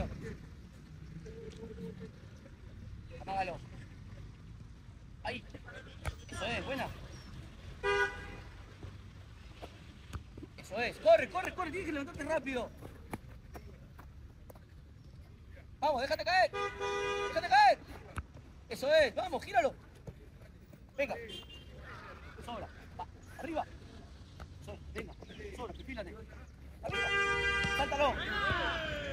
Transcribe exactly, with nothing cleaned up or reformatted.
Amagalo. Amágalo. Ahí. Eso es, buena. Eso es. Corre, corre, corre. Tienes que levantarte rápido. Vamos, déjate caer. Déjate caer. Eso es. Vamos, gíralo. Venga. Sobra. Va. Arriba. Sobra. Venga. Sobra. Perfílate. Arriba. Sáltalo.